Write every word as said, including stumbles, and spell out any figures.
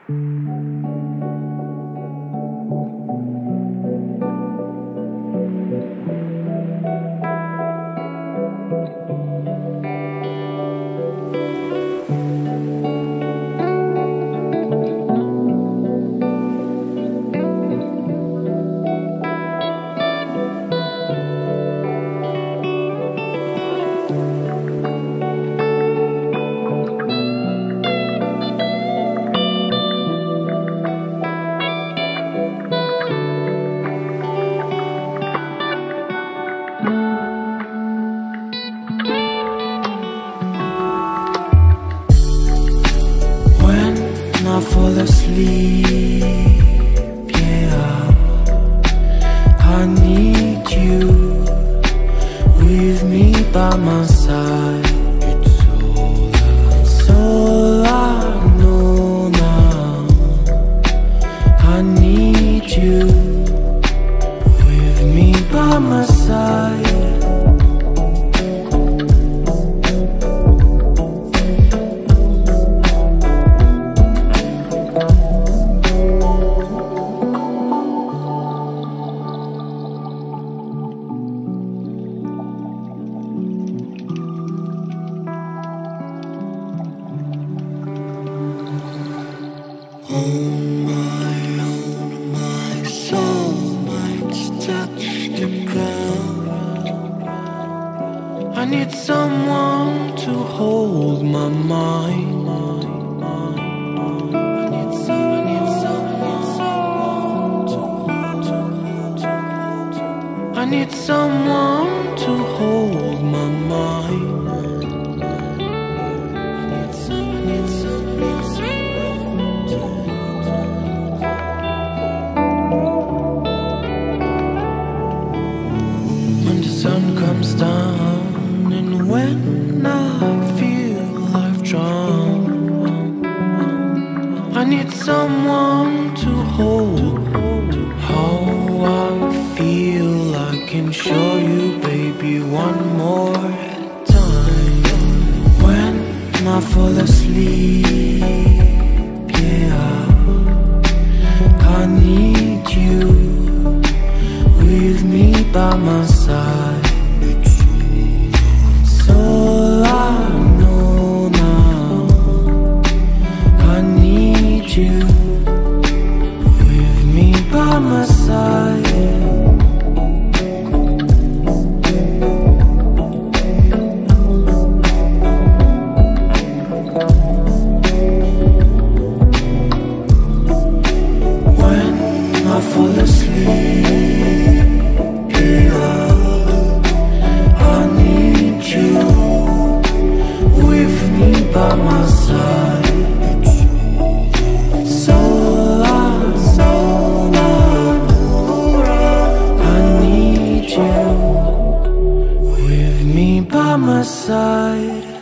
I fall asleep, yeah, I need you with me by my side. It's all I, it's all I know now. I need you with me by my side. On my own, my soul might touch the ground. I need someone to hold my mind. I need some, I need someone, someone to hold, to hold, to hold, to hold. I need someone to hold my mind. I need some, I need some, need someone to hold. When the sun comes down and when I feel I've drowned, I need someone to hold. How I feel I can show you, baby, one more time. When I fall asleep, yeah, I need you with me by my side. It's all I know now. I need you with me by my side. When I fall asleep, by my side. It's all I, it's all I know. I need you with me by my side.